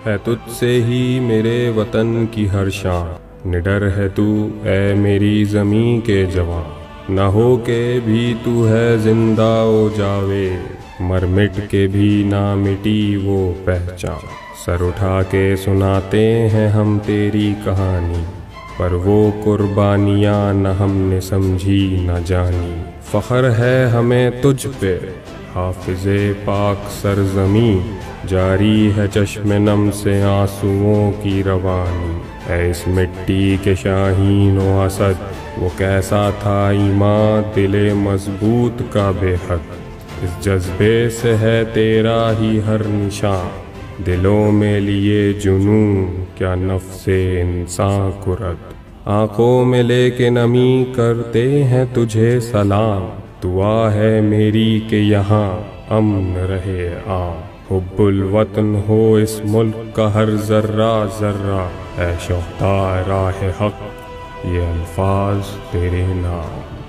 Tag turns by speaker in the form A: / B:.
A: ہے تجھ سے ہی میرے وطن کی ہر شان، نڈر ہے تو اے میری زمیں کے جوان، نہ ہو کے بھی تو ہے زندہ و جاوید، مر مٹ کے بھی نہ مٹی وہ پہچان، سر اٹھا کے سناتے ہیں ہم تیری کہانی، پر وہ قربانیاں نہ ہم نے سمجھی نہ جانی، فخر ہے ہمیں تجھ پہ حافظ پاک سرزمیں، جاری ہے چشم نم سے آنسوؤں کی روانی، اے اس مٹی کے شاہین و اسد، وہ کیسا تھا ایمان دل مضبوط کا بے حد، اس جذبے سے ہے تیرا ہی ہر نشان، دلوں میں لیے جنون کیا نفس انسان کرد، آنکھوں میں لے کے نمی کرتے ہیں تجھے سلام، دعا ہے میری کہ یہاں امن رہے عام، حب الوطن ہو اس ملک کا ہر ذرہ ذرہ، اے شہدائے راہ حق یہ الفاظ تیرے نام۔